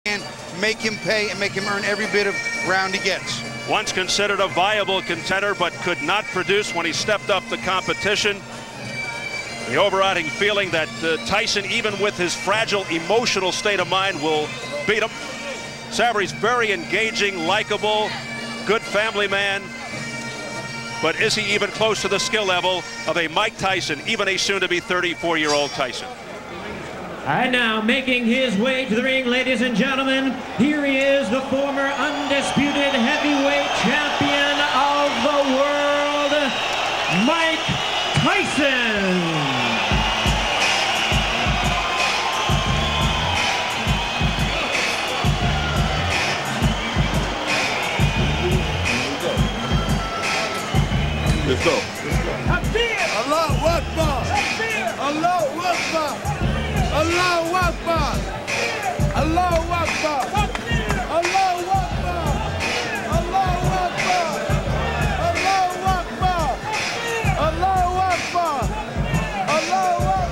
and make him pay and make him earn every bit of ground he gets. Once considered a viable contender, but could not produce when he stepped up the competition. The overriding feeling that Tyson, even with his fragile emotional state of mind, will beat him. Saverese very engaging, likable, good family man. But is he even close to the skill level of a Mike Tyson, even a soon-to-be 34-year-old Tyson? And now making his way to the ring, ladies and gentlemen, here he is, the former undisputed heavyweight champion of the world, Mike Tyson. Let's go. Allahu Akbar. Allahu Akbar. Allahu Akbar. Allahu Akbar. Allahu Akbar. Allahu Akbar. Allahu Akbar. Allahu Akbar. Allahu Akbar.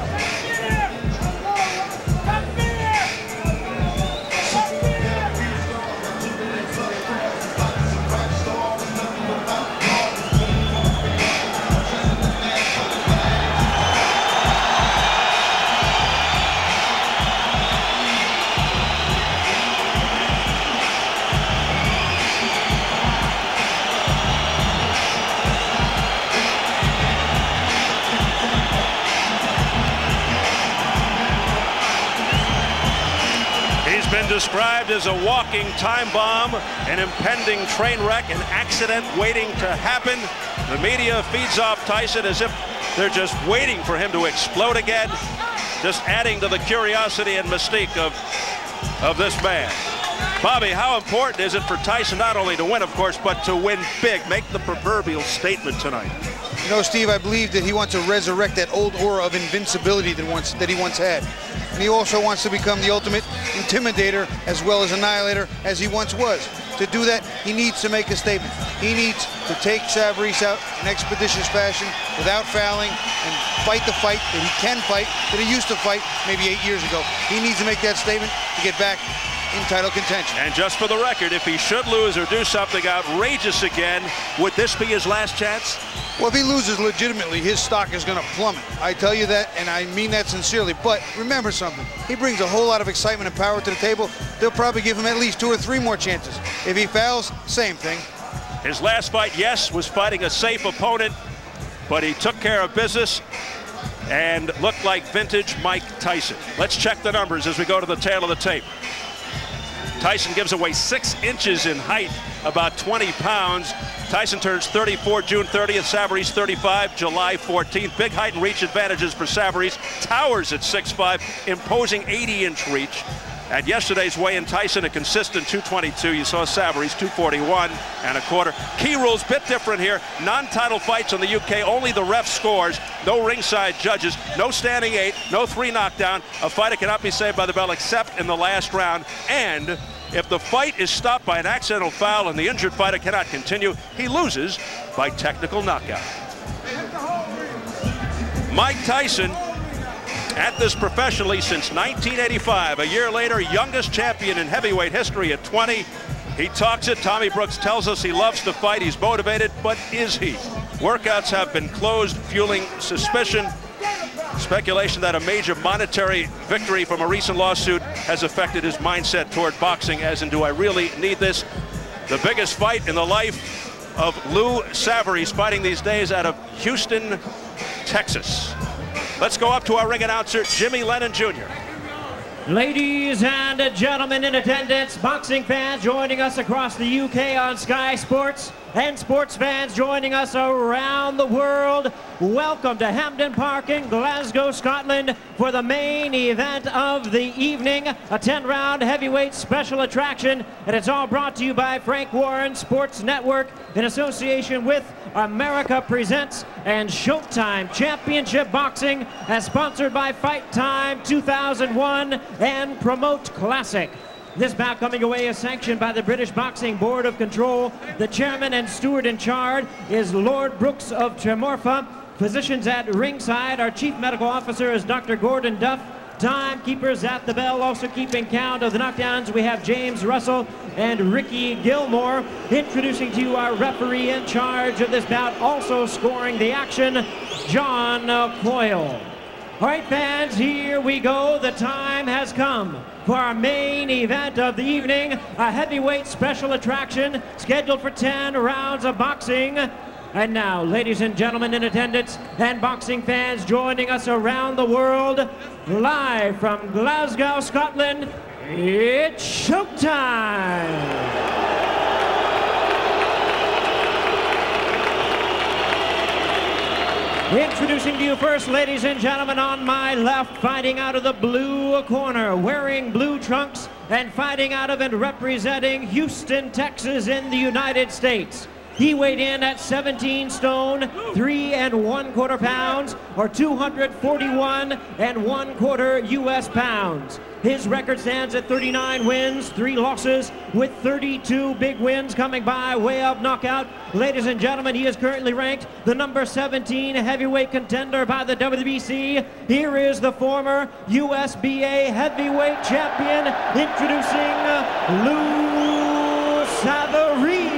Been described as a walking time bomb, an impending train wreck, an accident waiting to happen. The media feeds off Tyson as if they're just waiting for him to explode again, just adding to the curiosity and mystique of this man. Bobby, how important is it for Tyson not only to win, of course, but to win big, make the proverbial statement tonight? You know, Steve, I believe that he wants to resurrect that old aura of invincibility that he once had. And he also wants to become the ultimate intimidator as well as annihilator as he once was. To do that, he needs to make a statement. He needs to take Saverese out in expeditious fashion without fouling and fight the fight that he can fight, that he used to fight maybe 8 years ago. He needs to make that statement to get back in title contention. And just for the record, if he should lose or do something outrageous again, would this be his last chance? Well, if he loses legitimately, his stock is going to plummet. I tell you that, and I mean that sincerely. But remember something. He brings a whole lot of excitement and power to the table. They'll probably give him at least 2 or 3 more chances. If he fouls, same thing. His last fight, yes, was fighting a safe opponent, but he took care of business and looked like vintage Mike Tyson. Let's check the numbers as we go to the tail of the tape. Tyson gives away 6 inches in height, about 20 pounds. Tyson turns 34 June 30th, Saverese 35 July 14th. Big height and reach advantages for Saverese. Towers at 6'5", imposing 80-inch reach. At yesterday's weigh-in, Tyson a consistent 222. You saw Saverese 241 and a quarter. Key rules, bit different here. Non-title fights in the UK, only the ref scores. No ringside judges, no standing 8, no 3 knockdown. A fighter cannot be saved by the bell except in the last round. And if the fight is stopped by an accidental foul and the injured fighter cannot continue, he loses by technical knockout. Mike Tyson at this professionally since 1985. A year later, youngest champion in heavyweight history at 20. He talks it. Tommy Brooks tells us he loves to fight. He's motivated, but is he? Workouts have been closed, fueling suspicion. Speculation that a major monetary victory from a recent lawsuit has affected his mindset toward boxing, as in, do I really need this? The biggest fight in the life of Lou Saverese, fighting these days out of Houston, Texas. Let's go up to our ring announcer, Jimmy Lennon Jr. Ladies and gentlemen in attendance, boxing fans joining us across the UK on Sky Sports, and sports fans joining us around the world, welcome to Hampden Park in Glasgow, Scotland for the main event of the evening, a 10-round heavyweight special attraction, and it's all brought to you by Frank Warren Sports Network in association with America Presents and Showtime Championship Boxing, as sponsored by Fight Time 2001 and Promote Classic. This bout coming away is sanctioned by the British Boxing Board of Control. The chairman and steward in charge is Lord Brooks of Tremorfa. Physicians at ringside, our chief medical officer is Dr. Gordon Duff. timekeepers at the bell, also keeping count of the knockdowns. We have James Russell and Ricky Gilmore. Introducing to you our referee in charge of this bout, also scoring the action, John Coyle. All right, fans, here we go. The time has come for our main event of the evening, a heavyweight special attraction scheduled for 10 rounds of boxing. And now, ladies and gentlemen in attendance and boxing fans joining us around the world, live from Glasgow, Scotland, it's showtime! Introducing to you first, ladies and gentlemen, on my left, fighting out of the blue corner, wearing blue trunks and fighting out of and representing Houston, Texas in the United States. He weighed in at 17 stone, 3 1/4 pounds, or 241 1/4 U.S. pounds. His record stands at 39 wins, 3 losses, with 32 big wins coming by way of knockout. Ladies and gentlemen, he is currently ranked the number 17 heavyweight contender by the WBC. Here is the former USBA heavyweight champion, introducing Lou Saverese.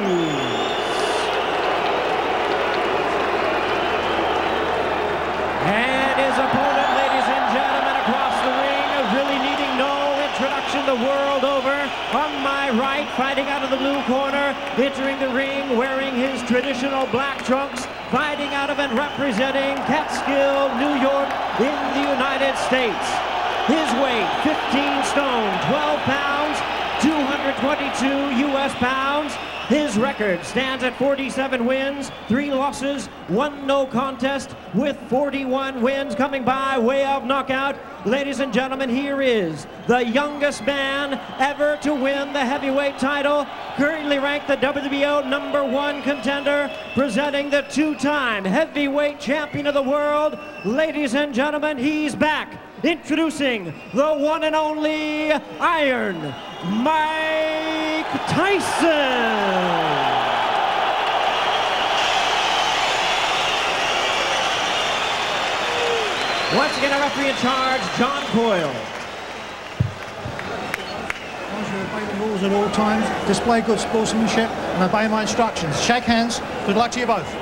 And his opponent, ladies and gentlemen, across the ring, really needing no introduction the world over. On my right, fighting out of the blue corner, entering the ring, wearing his traditional black trunks, fighting out of and representing Catskill, New York, in the United States. His weight, 15 stone, 12 pounds, 222 U.S. pounds. His record stands at 47 wins, 3 losses, 1 no contest, with 41 wins coming by way of knockout. Ladies and gentlemen, here is the youngest man ever to win the heavyweight title, currently ranked the WBO #1 contender, presenting the 2-time heavyweight champion of the world. Ladies and gentlemen, he's back. Introducing the one and only Iron Mike Tyson. Once again, a referee in charge, John Coyle. Obey the rules at all times, display good sportsmanship, and obey my instructions. Shake hands. Good luck to you both.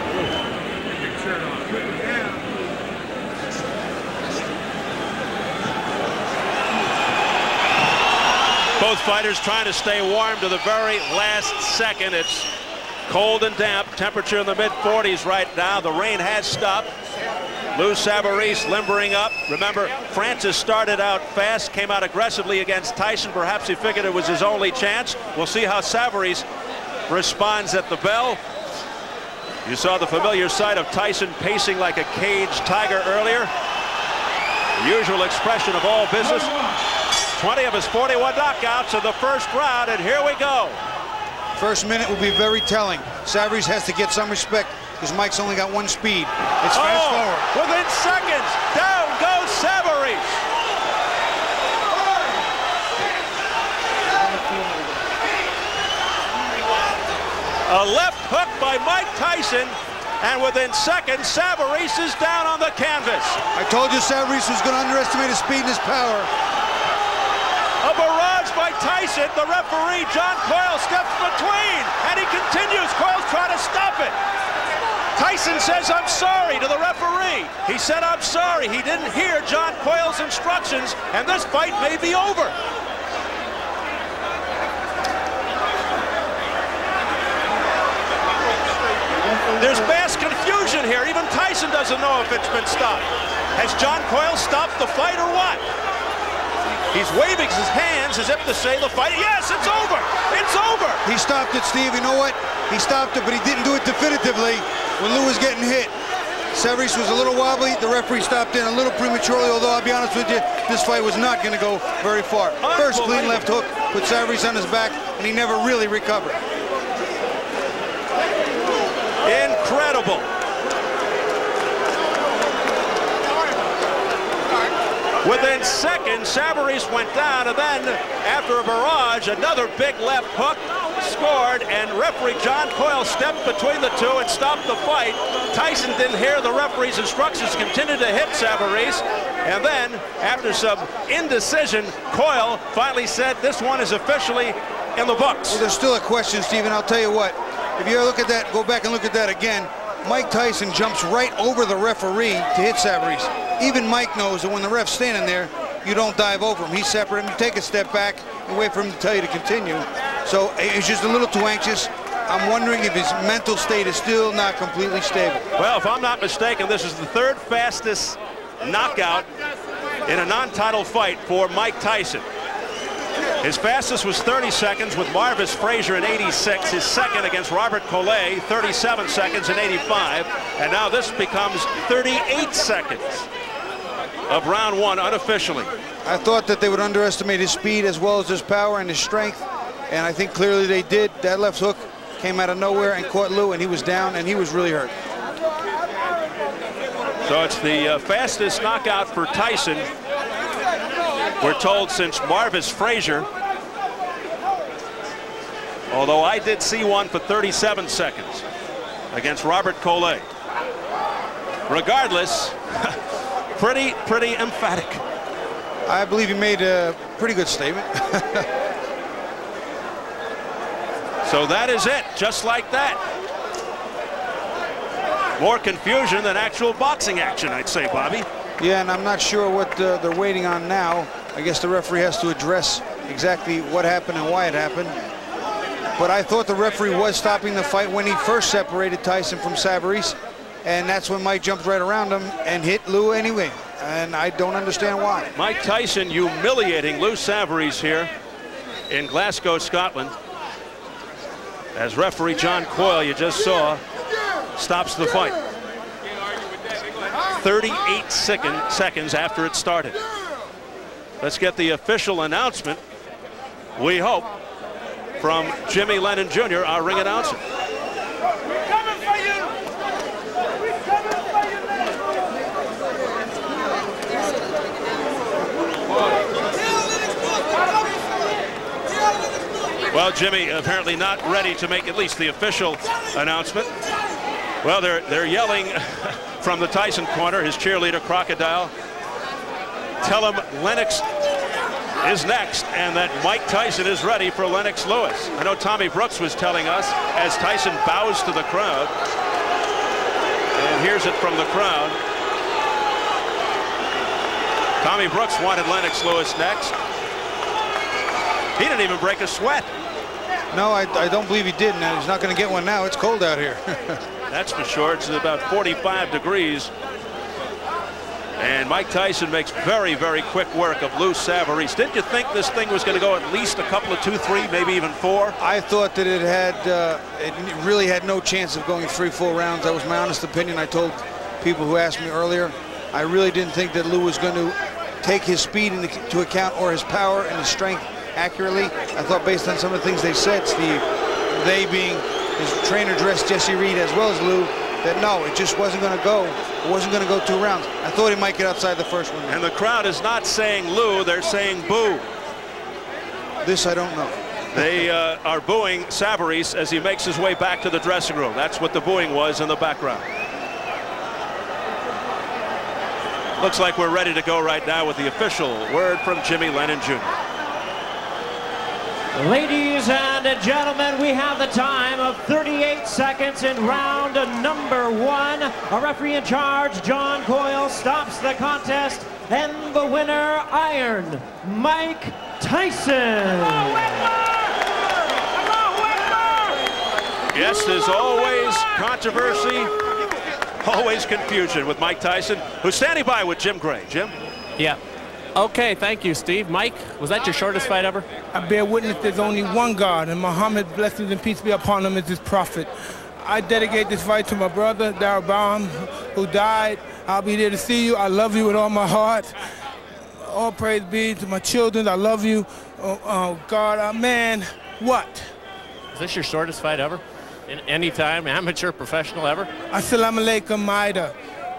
Both fighters trying to stay warm to the very last second. It's cold and damp, temperature in the mid-40s right now. The rain has stopped. Lou Saverese limbering up. Remember, Francis started out fast, came out aggressively against Tyson. Perhaps he figured it was his only chance. We'll see how Saverese responds at the bell. You saw the familiar sight of Tyson pacing like a caged tiger earlier. The usual expression of all business. 20 of his 41 knockouts in the first round, and here we go. First minute will be very telling. Saverese has to get some respect because Mike's only got 1 speed. It's fast forward. Within seconds, down goes Saverese. A left hook by Mike Tyson, and within seconds, Saverese is down on the canvas. I told you Saverese was going to underestimate his speed and his power. A barrage by Tyson. The referee, John Coyle, steps between, and he continues. Coyle's trying to stop it. Tyson says, "I'm sorry," to the referee. He said, "I'm sorry." He didn't hear John Coyle's instructions, and this fight may be over. There's mass confusion here. Even Tyson doesn't know if it's been stopped. Has John Coyle stopped the fight or what? He's waving his hands as if to say the fight. Yes, it's over. It's over. He stopped it, Steve. You know what? He stopped it, but he didn't do it definitively when Lou was getting hit. Saverese was a little wobbly. The referee stopped in a little prematurely, although I'll be honest with you, this fight was not going to go very far. First clean left hook put Saverese on his back, and he never really recovered. Incredible. Within seconds, Saverese went down, and then after a barrage, another big left hook scored, and referee John Coyle stepped between the two and stopped the fight. Tyson didn't hear the referee's instructions, continued to hit Saverese. And then, after some indecision, Coyle finally said this one is officially in the books. Well, there's still a question, Stephen. I'll tell you what. If you look at that, go back and look at that again. Mike Tyson jumps right over the referee to hit Saverese. Even Mike knows that when the ref's standing there, you don't dive over him. He's separate. You take a step back and wait for him to tell you to continue. So he's just a little too anxious. I'm wondering if his mental state is still not completely stable. Well, if I'm not mistaken, this is the third fastest knockout in a non-title fight for Mike Tyson. His fastest was 30 seconds with Marvis Frazier in 86. His second against Robert Collet, 37 seconds in 85. And now this becomes 38 seconds of round one unofficially. I thought that they would underestimate his speed as well as his power and his strength. And I think clearly they did. That left hook came out of nowhere and caught Lou, and he was down, and he was really hurt. So it's the fastest knockout for Tyson, we're told, since Marvis Frazier. Although I did see one for 37 seconds against Robert Collet. Regardless, pretty emphatic. I believe he made a pretty good statement. So that is it, just like that. More confusion than actual boxing action, I'd say, Bobby. Yeah, and I'm not sure what they're waiting on now. I guess the referee has to address exactly what happened and why it happened. But I thought the referee was stopping the fight when he first separated Tyson from Saverese, and that's when Mike jumped right around him and hit Lou anyway. And I don't understand why. Mike Tyson humiliating Lou Saverese here in Glasgow, Scotland. As referee John Coyle, you just saw, stops the fight. 38 seconds after it started. Let's get the official announcement, we hope, from Jimmy Lennon Jr., our ring announcer. Well, Jimmy apparently not ready to make at least the official announcement. Well, they're yelling from the Tyson corner, his cheerleader Crocodile. Tell him Lennox is next and that Mike Tyson is ready for Lennox Lewis. I know Tommy Brooks was telling us as Tyson bows to the crowd and hears it from the crowd. Tommy Brooks wanted Lennox Lewis next. He didn't even break a sweat. No, I don't believe he did, and he's not going to get one now. It's cold out here. That's for sure. It's about 45 degrees. And Mike Tyson makes very, very quick work of Lou Saverese. Didn't you think this thing was going to go at least a couple of 2, 3, maybe even 4? I thought that it really had no chance of going 3 full rounds. That was my honest opinion. I told people who asked me earlier, I really didn't think that Lou was going to take his speed into account or his power and his strength accurately. I thought based on some of the things they said, Steve, they being his trainer dressed Jesse Reed as well as Lou, that no, it just wasn't going to go. It wasn't going to go 2 rounds. I thought he might get outside the first one. And the crowd is not saying Lou, they're saying boo. This I don't know. They are booing Saverese as he makes his way back to the dressing room. That's what the booing was in the background. Looks like we're ready to go right now with the official word from Jimmy Lennon Jr. Ladies and gentlemen, we have the time of 38 seconds in round number 1. Our referee in charge, John Coyle, stops the contest, and the winner, Iron Mike Tyson. Yes, there's always controversy, always confusion with Mike Tyson, who's standing by with Jim Gray. Jim? Yeah. Okay, thank you, Steve. Mike, was that your shortest fight ever? I bear witness there's only one God, and Muhammad, blessings and peace be upon him, is his prophet. I dedicate this fight to my brother, Darabam, who died. I'll be there to see you. I love you with all my heart. All praise be to my children. I love you. Oh God, man, what? Is this your shortest fight ever? In any time, amateur, professional, ever? Assalamu alaikum, Maida.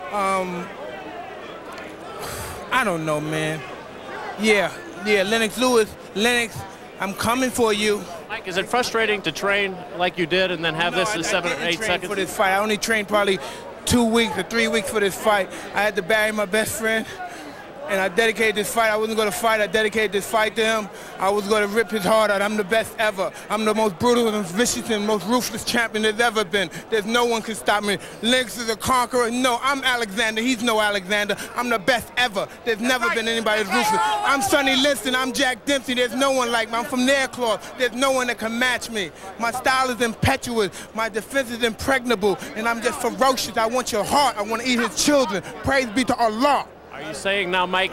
I don't know, man. Yeah, Lennox Lewis. Lennox, I'm coming for you. Mike, is it frustrating to train like you did and then have this in 7 or 8 seconds? For this fight, I only trained probably 2 weeks or 3 weeks for this fight. I had to bury my best friend. and I dedicated this fight. I wasn't going to fight. I dedicated this fight to him. I was going to rip his heart out. I'm the best ever. I'm the most brutal and vicious and most ruthless champion there's ever been. There's no one can stop me. Lynx is a conqueror. No, I'm Alexander. He's no Alexander. I'm the best ever. There's never been anybody as ruthless. I'm Sonny Liston. I'm Jack Dempsey. There's no one like me. I'm from their cloth. There's no one that can match me. My style is impetuous. My defense is impregnable. And I'm just ferocious. I want your heart. I want to eat his children. Praise be to Allah. Are you saying now, Mike?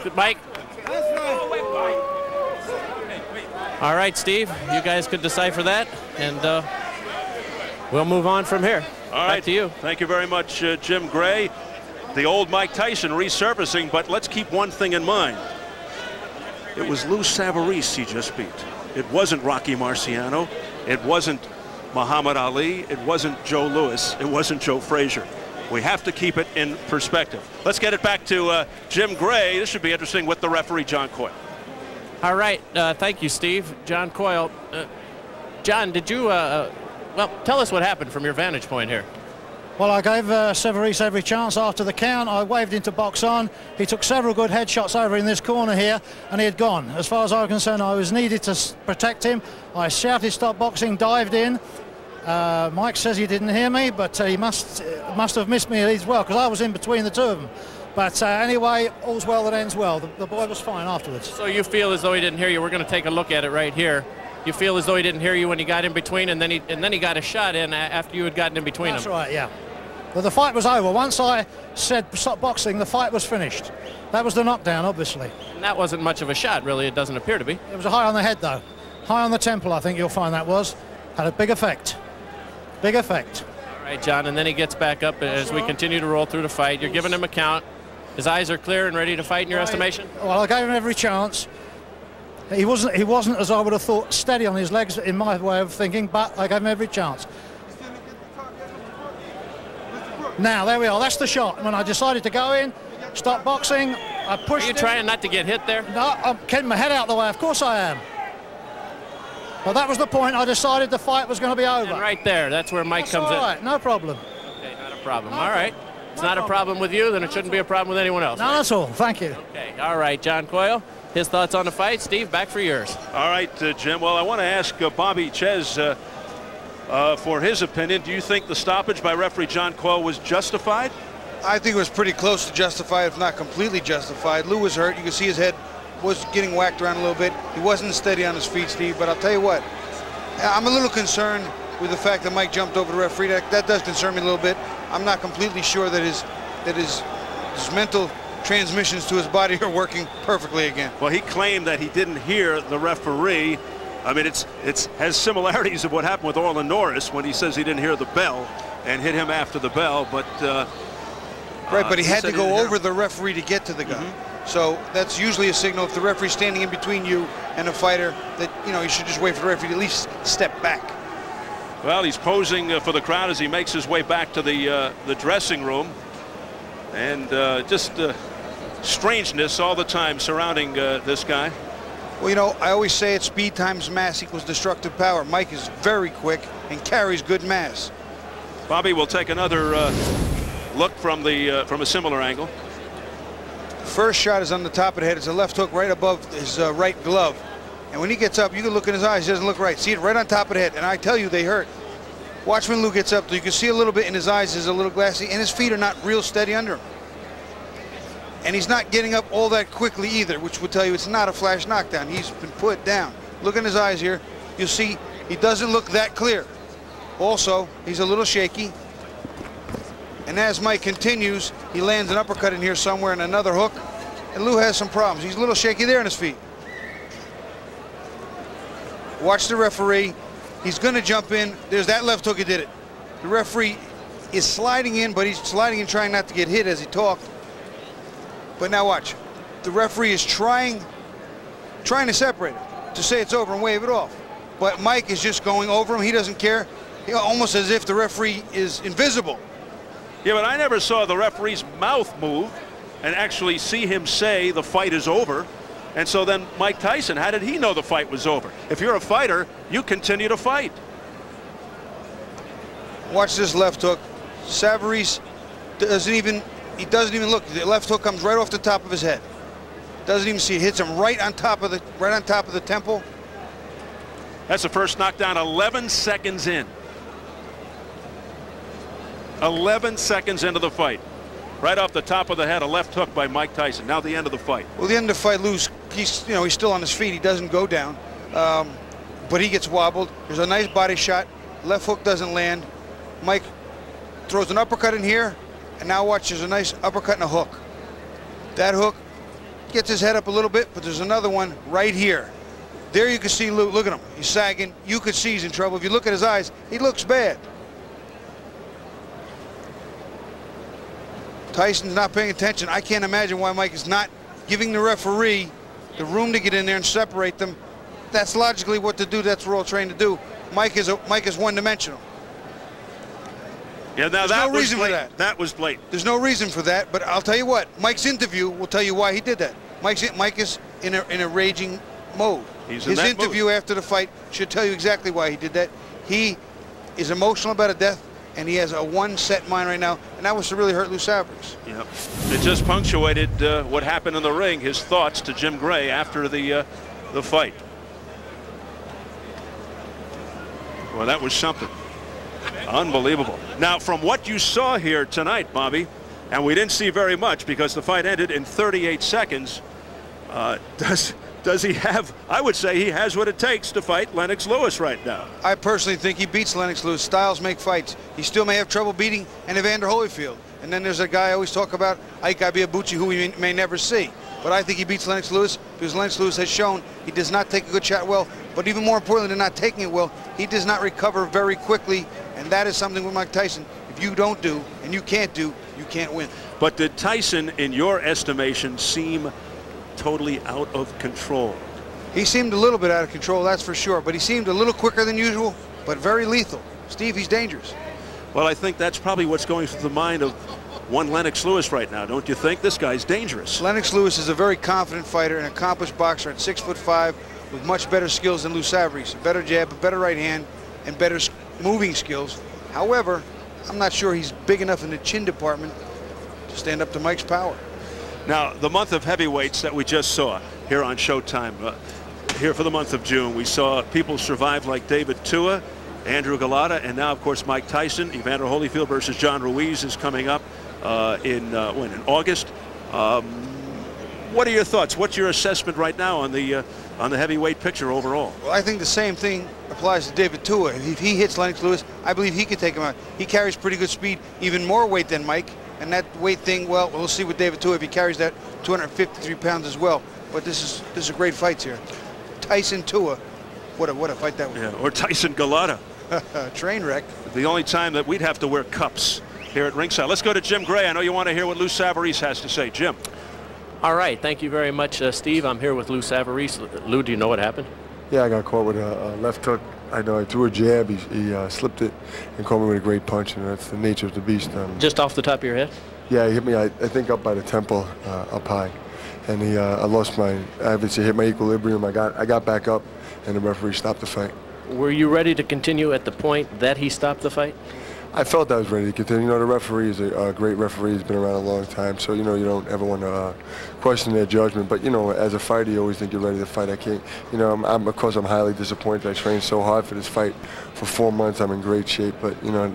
All right, Steve, you guys could decipher that, and we'll move on from here. All right, back to you. Thank you very much, Jim Gray. The old Mike Tyson resurfacing, but let's keep one thing in mind. It was Lou Saverese he just beat. It wasn't Rocky Marciano. It wasn't Muhammad Ali. It wasn't Joe Louis. It wasn't Joe Frazier. We have to keep it in perspective. Let's get it back to Jim Gray. This should be interesting with the referee, John Coyle. All right. Thank you, Steve. John Coyle. John, did you, well, tell us what happened from your vantage point here. Well, I gave Saverese every chance after the count. I waved into box on. He took several good headshots over in this corner here, and he had gone. As far as I was concerned, I was needed to protect him. I shouted stop boxing, dived in. Mike says he didn't hear me, but he must have missed me as well, because I was in between the two of them. But anyway, all's well that ends well. The boy was fine afterwards. So you feel as though he didn't hear you. We're going to take a look at it right here. You feel as though he didn't hear you when he got in between, and then he got a shot in after you had gotten in between That's them. That's right, yeah. But the fight was over. Once I said stop boxing, the fight was finished. That was the knockdown, obviously. And that wasn't much of a shot, really. It doesn't appear to be. It was a high on the head, though. High on the temple, I think you'll find that was. Had a big effect. Big effect. All right, John, and then he gets back up as we continue to roll through the fight. You're giving him a count. His eyes are clear and ready to fight in your estimation? Well, I gave him every chance. He wasn't, as I would have thought, steady on his legs in my way of thinking, but I gave him every chance. Now, there we are. That's the shot. When I decided to go in, stop boxing, I pushed Are you trying not to get hit there? No, I'm getting my head out of the way. Of course I am. But that was the point. I decided the fight was going to be over. And right there, that's where Mike comes in. All right, no problem. Okay, not a problem. All right. It's not a problem with you, then it shouldn't be a problem with anyone else. No, that's all. Thank you. Okay, all right, John Coyle. His thoughts on the fight. Steve, back for yours. All right, Jim. Well, I want to ask Bobby Ches for his opinion. Do you think the stoppage by referee John Coyle was justified? I think it was pretty close to justified, if not completely justified. Lou was hurt. You can see his head was getting whacked around a little bit. He wasn't steady on his feet, Steve, but I'll tell you what, I'm a little concerned with the fact that Mike jumped over the referee. That does concern me a little bit. I'm not completely sure that his mental transmissions to his body are working perfectly again. Well, he claimed that he didn't hear the referee. I mean, it has similarities of what happened with Orlin Norris when he says he didn't hear the bell and hit him after the bell, but right, but he had to go over the referee to get to the guy. So that's usually a signal if the referee's standing in between you and a fighter that, you know, you should just wait for the referee to at least step back. Well, he's posing for the crowd as he makes his way back to the dressing room, and just strangeness all the time surrounding this guy. Well, you know, I always say it, speed times mass equals destructive power. Mike is very quick and carries good mass. Bobby will take another look from a similar angle. First shot is on the top of the head. It's a left hook right above his right glove. And when he gets up, you can look in his eyes. He doesn't look right. See it right on top of the head. And I tell you, they hurt. Watch when Lou gets up. You can see a little bit in his eyes. Is a little glassy. And his feet are not real steady under him. And he's not getting up all that quickly either, which would tell you it's not a flash knockdown. He's been put down. Look in his eyes here. You'll see he doesn't look that clear. Also, he's a little shaky. And as Mike continues, he lands an uppercut in here somewhere and another hook. And Lou has some problems. He's a little shaky there in his feet. Watch the referee. He's going to jump in. There's that left hook. He did it. The referee is sliding in, but he's sliding in trying not to get hit as he talked. But now watch. The referee is trying to separate him, to say it's over and wave it off. But Mike is just going over him. He doesn't care. Almost as if the referee is invisible. Yeah, but I never saw the referee's mouth move and actually see him say the fight is over. And so then Mike Tyson, how did he know the fight was over? If you're a fighter, you continue to fight. Watch this left hook. Saverese doesn't even look. The left hook comes right off the top of his head. Doesn't even see it. Hits him right on top of the temple. That's the first knockdown 11 seconds in. 11 seconds into the fight. Right off the top of the head, a left hook by Mike Tyson. Now the end of the fight. Well, the end of the fight, Lou's, he's still on his feet. He doesn't go down, but he gets wobbled. There's a nice body shot. Left hook doesn't land. Mike throws an uppercut in here, and now watch, there's a nice uppercut and a hook. That hook gets his head up a little bit, but there's another one right here. There you can see Lou. Look at him. He's sagging. You could see he's in trouble. If you look at his eyes, he looks bad. Tyson's not paying attention. I can't imagine why Mike is not giving the referee the room to get in there and separate them. That's logically what to do. That's what we're all trained to do. Mike is one-dimensional. Yeah, now There's no reason for that. That was blatant. There's no reason for that, but I'll tell you what. Mike's interview will tell you why he did that. Mike is in a raging mode. He's in His that interview mood. after the fight should tell you exactly why he did that. He is emotional about a death, and he has a one-set mind right now, and that was to really hurt Lou Saverese. Yep. It just punctuated what happened in the ring, his thoughts to Jim Gray after the fight. Well, that was something. Unbelievable. Now, from what you saw here tonight, Bobby, and we didn't see very much because the fight ended in 38 seconds, does he have, I would say he has what it takes to fight Lennox Lewis right now. I personally think he beats Lennox Lewis. Styles make fights. He still may have trouble beating Evander Holyfield. And then there's a guy I always talk about, Ike Abiabuchi, who we may never see. But I think he beats Lennox Lewis because Lennox Lewis has shown he does not take a good shot well. But even more importantly than not taking it well, he does not recover very quickly. And that is something with Mike Tyson. If you don't do and you can't do, you can't win. But did Tyson, in your estimation, seem totally out of control? He seemed a little bit out of control, that's for sure. But he seemed a little quicker than usual, but very lethal. Steve, he's dangerous. Well, I think that's probably what's going through the mind of one Lennox Lewis right now, don't you think? This guy's dangerous. Lennox Lewis is a very confident fighter, an accomplished boxer at 6'5", with much better skills than Lou Saverese. A better jab, a better right hand, and better moving skills. However, I'm not sure he's big enough in the chin department to stand up to Mike's power. Now, the month of heavyweights that we just saw here on Showtime, here for the month of June, we saw people survive like David Tua, Andrew Galata, and now, of course, Mike Tyson. Evander Holyfield versus John Ruiz is coming up in August. What are your thoughts? What's your assessment right now on the heavyweight picture overall? Well, I think the same thing applies to David Tua. If he hits Lennox Lewis, I believe he could take him out. He carries pretty good speed, even more weight than Mike. And that weight thing, well, we'll see with David Tua if he carries that 253 pounds as well. But this is a great fight here. Tyson Tua, what a fight that was. Yeah, or Tyson Galata. Train wreck. The only time that we'd have to wear cups here at ringside. Let's go to Jim Gray. I know you want to hear what Lou Saverese has to say. Jim. All right. Thank you very much, Steve. I'm here with Lou Saverese. Lou, do you know what happened? Yeah, I got caught with a left hook. I know I threw a jab. He slipped it and caught me with a great punch, and that's the nature of the beast. Just off the top of your head? Yeah, he hit me, I think, up by the temple, up high. And I lost my, obviously hit my equilibrium. I got back up, and the referee stopped the fight. Were you ready to continue at the point that he stopped the fight? I felt I was ready to continue. You know, the referee is a great referee. He's been around a long time, so, you know, you don't ever want to question their judgment. But, you know, as a fighter, you always think you're ready to fight. I can't, you know, of course, I'm highly disappointed. I trained so hard for this fight for 4 months. I'm in great shape, but, you know,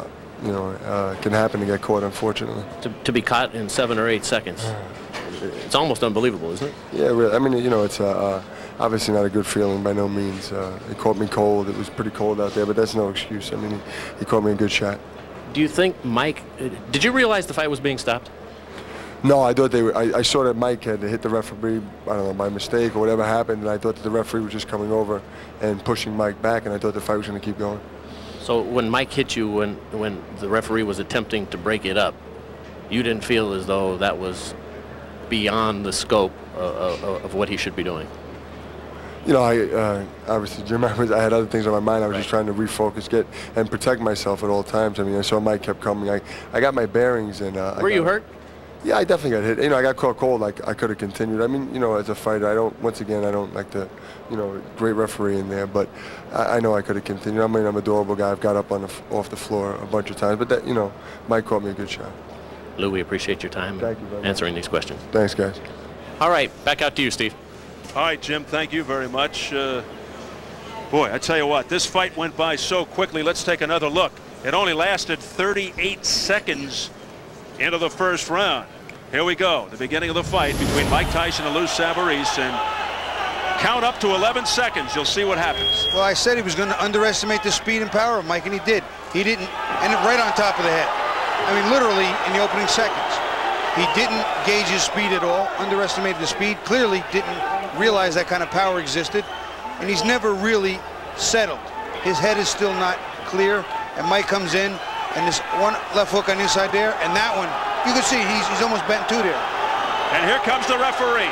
it can happen to get caught, unfortunately. To be caught in 7 or 8 seconds. It's almost unbelievable, isn't it? Yeah, really. I mean, you know, it's obviously not a good feeling by no means. It caught me cold. It was pretty cold out there, but that's no excuse. I mean, he caught me a good shot. Do you think Mike, did you realize the fight was being stopped? No, I thought they were. I saw that Mike had hit the referee, I don't know, by mistake or whatever happened, and I thought that the referee was just coming over and pushing Mike back, and I thought the fight was going to keep going. So when Mike hit you, when the referee was attempting to break it up, you didn't feel as though that was beyond the scope of what he should be doing? You know, obviously, Jim, I had other things on my mind. I was just trying to refocus, and protect myself at all times. I mean, I saw Mike kept coming. I got my bearings, and were you hurt? Yeah, I definitely got hit. You know, I got caught cold. I could have continued. I mean, you know, as a fighter, I don't like to, you know, great referee in there, but I know I could have continued. I mean, I'm a durable guy. I've got up off the floor a bunch of times, but that, you know, Mike caught me a good shot. Lou, we appreciate your time Thank you very much. answering these questions. Thanks, guys. All right, back out to you, Steve. All right, Jim, thank you very much. Boy, I tell you what, this fight went by so quickly. Let's take another look. It only lasted 38 seconds into the first round. Here we go, the beginning of the fight between Mike Tyson and Lou Saverese, and count up to 11 seconds. You'll see what happens. Well, I said he was going to underestimate the speed and power of Mike, and he did. He didn't, and right on top of the head. I mean, literally in the opening seconds. He didn't gauge his speed at all, underestimated the speed, clearly didn't realize that kind of power existed, and he's never really settled. His head is still not clear, and Mike comes in, and this one left hook on the inside there, and that one, you can see he's almost bent too there. And here comes the referee.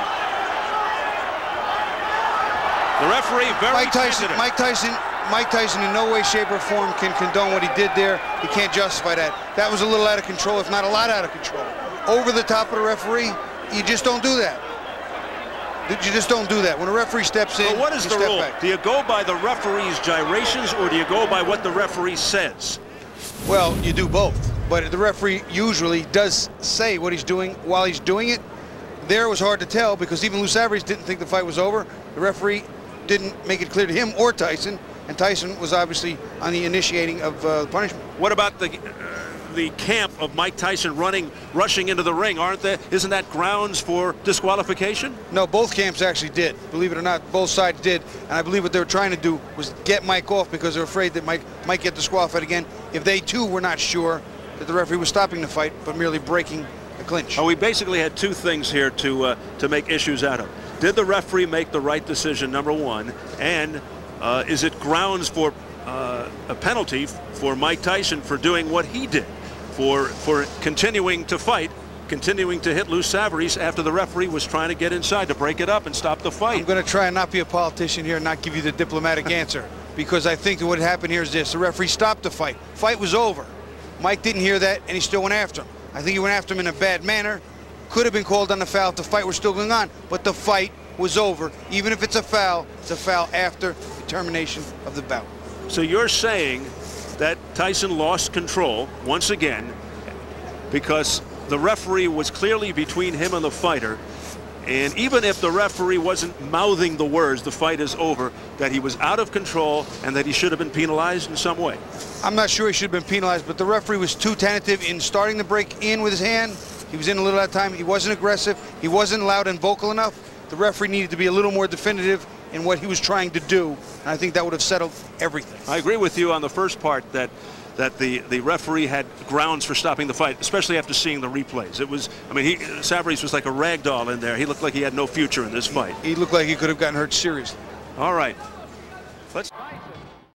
The referee very tentative. Mike Tyson in no way, shape, or form can condone what he did there. He can't justify that. That was a little out of control, if not a lot out of control. Over the top of the referee, you just don't do that. You just don't do that. When a referee steps in, but what is the rule? Back. Do you go by the referee's gyrations, or do you go by what the referee says? Well, you do both. But the referee usually does say what he's doing while he's doing it. There it was hard to tell because even Lou Saverese didn't think the fight was over. The referee didn't make it clear to him or Tyson, and Tyson was obviously on the initiating of punishment. What about the camp of Mike Tyson rushing into the ring? Isn't that grounds for disqualification? No, both camps actually did. Believe it or not, both sides did. And I believe what they were trying to do was get Mike off because they were afraid that Mike might get disqualified again if they too were not sure that the referee was stopping the fight but merely breaking the clinch. Oh, we basically had two things here to make issues out of. Did the referee make the right decision, number one, and is it grounds for a penalty for Mike Tyson for doing what he did, for continuing to fight, continuing to hit Lou Saverese after the referee was trying to get inside to break it up and stop the fight? I'm going to try and not be a politician here and not give you the diplomatic answer, because I think that what happened here is this: the referee stopped the fight. Fight was over. Mike didn't hear that, and he still went after him. I think he went after him in a bad manner. Could have been called on the foul if the fight were still going on, but the fight was over. Even if it's a foul after the termination of the bout. So you're saying that Tyson lost control once again because the referee was clearly between him and the fighter, and even if the referee wasn't mouthing the words, the fight is over, that he was out of control and that he should have been penalized in some way? I'm not sure he should have been penalized, but the referee was too tentative in starting the break in with his hand. He was in a little at a time. He wasn't aggressive. He wasn't loud and vocal enough. The referee needed to be a little more definitive in what he was trying to do, and I think that would have settled everything. I agree with you on the first part that the referee had grounds for stopping the fight, especially after seeing the replays. It was, I mean, Saverese was like a rag doll in there. He looked like he had no future in this fight. He looked like he could have gotten hurt seriously. All right. Let's